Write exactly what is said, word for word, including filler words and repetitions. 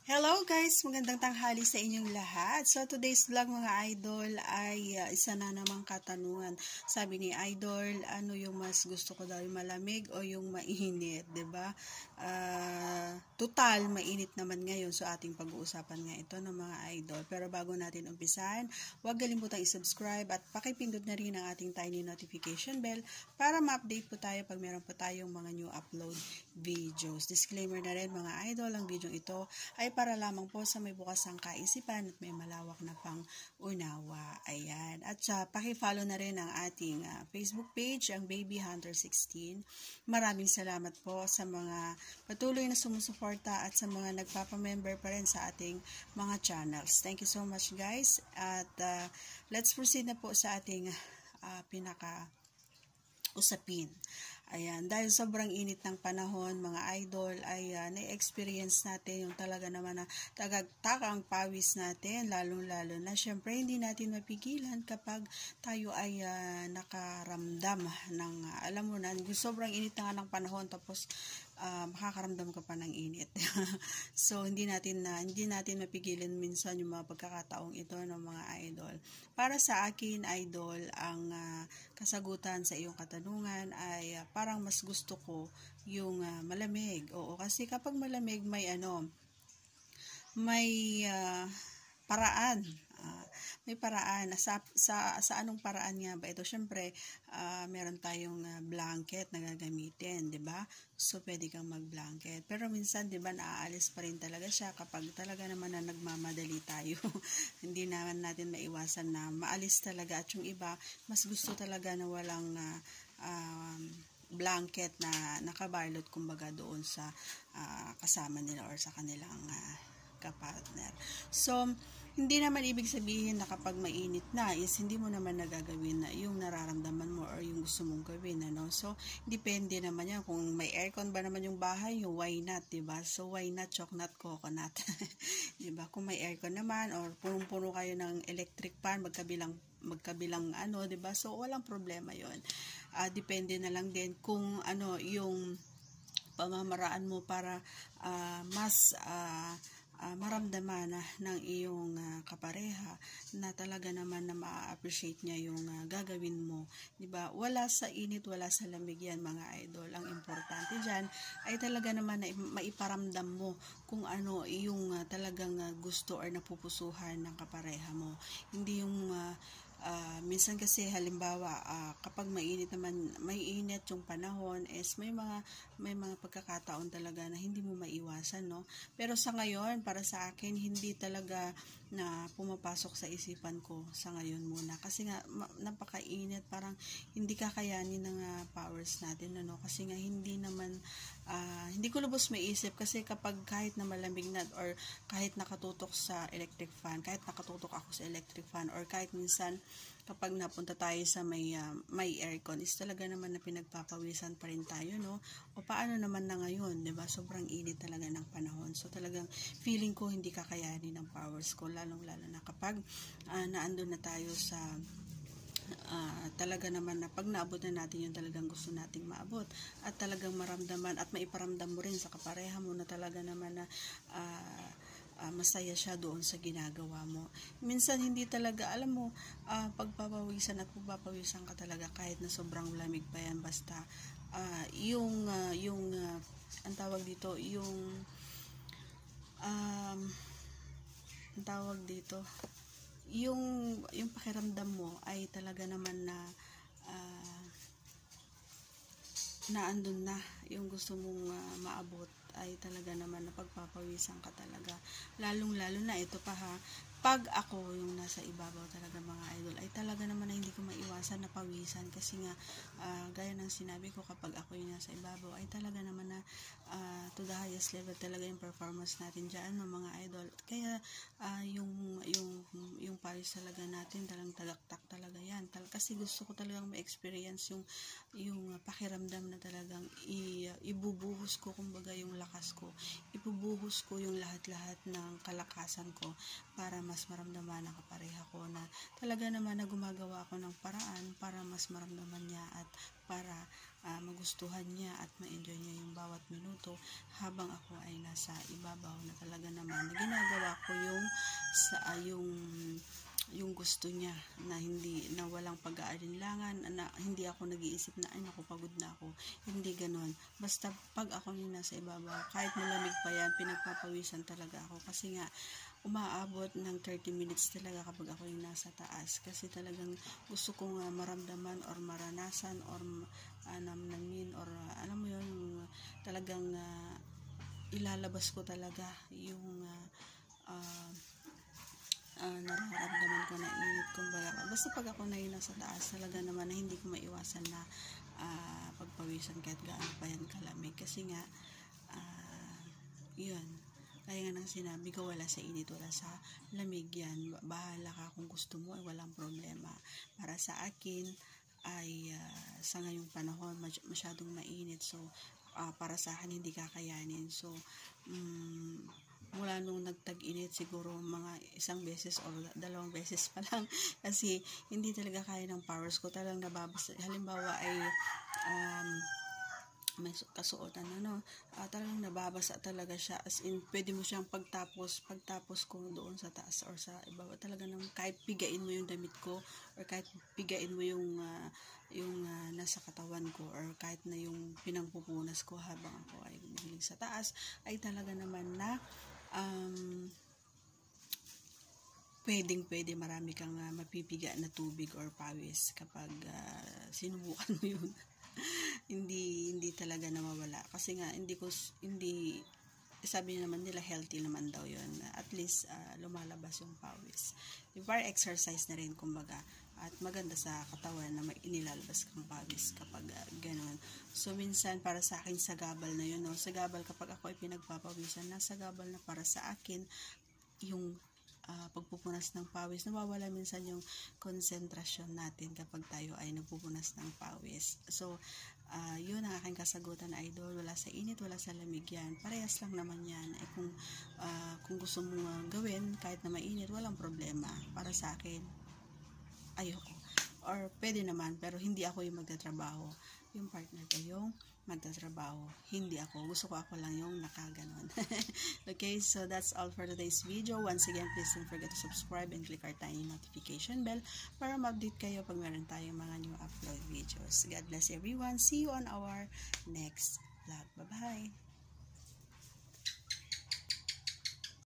Hello guys! Magandang tanghali sa inyong lahat. So today's vlog mga idol ay uh, isa na namang katanungan. Sabi ni idol, ano yung mas gusto ko daw, yung malamig o yung mainit, 'di ba? Uh, total mainit naman ngayon, so ating pag-uusapan nga ito ng mga idol. Pero bago natin umpisahan, huwag kalimutang i-subscribe at pakipindot na rin ang ating tiny notification bell para ma-update po tayo pag meron po tayong mga new upload videos. Disclaimer na rin mga idol, ang video ito ay para lamang po sa may bukas ang kaisipan at may malawak na pang-unawa. Ayan. At uh, paki-follow na rin ang ating uh, Facebook page, ang Baby Hunter sixteen. Maraming salamat po sa mga patuloy na sumusuporta at sa mga nagpapamember pa rin sa ating mga channels. Thank you so much guys. At uh, let's proceed na po sa ating uh, pinaka usapin. Ayan, dahil sobrang init ng panahon, mga idol, ay uh, na-experience natin yung talaga naman na tagagtakang pawis natin, lalong-lalo na syempre hindi natin mapigilan kapag tayo ay uh, nakaramdam ng, uh, alam mo na, sobrang init na nga ng panahon tapos uh, makakaramdam ka pa ng init. So, hindi natin na, hindi natin mapigilan minsan yung mga pagkakataong ito ng mga idol. Para sa akin, idol, ang uh, kasagutan sa iyong katanungan ay uh, parang mas gusto ko yung uh, malamig. Oo, kasi kapag malamig may ano, may uh, paraan. Uh, may paraan. Sa, sa, sa anong paraan nga ba ito? Siyempre, uh, meron tayong uh, blanket na gagamitin, di ba? So, pwede kang mag-blanket. Pero minsan, di ba, naaalis pa rin talaga siya kapag talaga naman na nagmamadali tayo. Hindi naman natin maiwasan na maalis talaga. At yung iba, mas gusto talaga na walang uh, um, blanket na nakabarlot kumbaga doon sa uh, kasama nila or sa kanilang uh, kapartner. So, hindi naman ibig sabihin na kapag mainit na is hindi mo naman nagagawin na yung nararamdaman mo or yung gusto mong gawin, ano? So, depende naman yan. Kung may aircon ba naman yung bahay, yung why not, diba? So, why not chocolate coconut? Diba? Kung may aircon naman or punong-puno kayo ng electric fan, magkabilang magkabilang ano, 'di ba? So walang problema 'yon. Uh, depende na lang din kung ano yung pamamaraan mo para uh, mas uh, uh, maramdaman na ng iyong uh, kapareha na talaga naman na ma-appreciate niya yung uh, gagawin mo, 'di ba? Wala sa init, wala sa lamig yan mga idol. Ang importante diyan ay talaga naman na maiparamdam mo kung ano yung uh, talagang uh, gusto or napupusuhan ng kapareha mo. Hindi yung uh, Uh, minsan kasi halimbawa uh, kapag mainit naman, may init yung panahon is may mga may mga pagkakataon talaga na hindi mo maiwasan, no? Pero sa ngayon, para sa akin, hindi talaga na pumapasok sa isipan ko sa ngayon muna kasi nga napakainit, parang hindi kakayanin ng uh, powers natin, ano? Kasi nga hindi naman uh, hindi ko lubos maisip kasi kapag kahit na malamig na or kahit nakatutok sa electric fan, kahit nakatutok ako sa electric fan or kahit minsan kapag napunta tayo sa may uh, may aircon is talaga naman na pinagpapawisan pa rin tayo, no? O paano naman na ngayon, 'di ba? Sobrang init talaga ng panahon. So talagang feeling ko hindi kakayanin ng powers ko, lalong-lalo na kapag uh, naandun na tayo sa Uh, talaga naman na pag naabot na natin yung talagang gusto nating maabot at talagang maramdaman at maiparamdam mo rin sa kapareha mo na talaga naman na uh, uh, masaya siya doon sa ginagawa mo. Minsan hindi talaga, alam mo, uh, pagpapawisan at pagpapawisan ka talaga kahit na sobrang lamig pa yan, basta uh, yung uh, yung uh, ang tawag dito, yung um, ang tawag dito yung yung pakiramdam mo ay talaga naman na uh, naandun na yung gusto mong uh, maabot ay talaga naman na pagpapawisan ka talaga, lalong lalo na ito pa ha, pag ako yung nasa ibabaw talaga mga idol ay talaga naman na hindi ko maiwasan na pawisan kasi nga uh, gaya ng sinabi ko, kapag ako yung nasa ibabaw ay talaga naman na uh, to the highest level talaga yung performance natin dyan no, mga idol. Kaya uh, yung yung yung pawis talaga natin talagang tagaktak talaga yan Tal kasi gusto ko talagang ma-experience yung yung pakiramdam na talagang i, ibubuhos ko kumbaga yung lakas ko, ibubuhos ko yung lahat-lahat ng kalakasan ko para mas maramdaman ng kapareha ko na talaga naman na gumagawa ako ng paraan para mas maramdaman niya at para uh, magustuhan niya at ma-enjoy niya yung bawat minuto habang ako ay nasa ibabaw, na talaga naman na ginagawa ko yung sa uh, yung yung gusto niya, na hindi na walang pag-aalinlangan, na hindi ako nag-iisip na ay naku pagod na ako, hindi ganon. Basta pag ako yung nasa ibabaw, kahit malamig pa yan, pinagpapawisan talaga ako, kasi nga umaabot ng thirty minutes talaga kapag ako yung nasa taas, kasi talagang gusto kong uh, maramdaman or maranasan or uh, namnamin or uh, alam mo yun, talagang uh, ilalabas ko talaga yung uh, uh, Uh, nararamdaman ko na init, kumbaga. Basta pag ako na yun nasa taas, talaga naman na hindi ko maiwasan na uh, pagpawisan kahit gaano pa yan kalamig. Kasi nga, uh, yun, kaya nga nang sinabi ko, wala sa init, wala sa lamig yan. Bahala ka kung gusto mo, ay walang problema. Para sa akin, ay uh, sa ngayong panahon, masyadong mainit. So, uh, para sa akin, hindi kakayanin. So, um, mula nung nagtag-init, siguro mga isang beses o dalawang beses pa lang, kasi hindi talaga kaya ng powers ko, talagang nababasa. Halimbawa ay um, may kasuotan, ano, uh, talagang nababasa talaga siya, as in pwede mo siyang pagtapos pagtapos ko doon sa taas or sa ibaba, talaga nang kahit pigain mo yung damit ko or kahit pigain mo yung uh, yung uh, nasa katawan ko or kahit na yung pinangpupunas ko habang ako ay gumigiling sa taas, ay talaga naman na um, pwedeng pwede marami kang uh, mapipiga na tubig or pawis kapag uh, sinubukan mo yun. hindi hindi talaga nawawala, kasi nga hindi ko hindi sabi naman nila healthy naman daw yun, at least uh, lumalabas yung pawis, para exercise na rin kumbaga, at maganda sa katawan na may inilalabas kang pawis kapag uh, gano'n. So minsan para sa akin sagabal na yun, no? Sagabal kapag ako ay pinagpapawisan, na sagabal na para sa akin yung uh, pagpupunas ng pawis. Nawawala minsan yung konsentrasyon natin kapag tayo ay nagpupunas ng pawis. So uh, yun ang aking kasagutan, idol. Wala sa init, wala sa lamig yan. Parehas lang naman yan. Eh, kung, uh, kung gusto mo uh, gawin kahit na mainit, walang problema. Para sa akin, ayoko. Or pwede naman, pero hindi ako yung magtatrabaho. Yung partner ko yung magtatrabaho. Hindi ako. Gusto ko ako lang yung nakaganon. Okay, so that's all for today's video. Once again, please don't forget to subscribe and click our tiny notification bell para ma-update kayo pag meron tayong mga new upload videos. God bless everyone. See you on our next vlog. Bye-bye!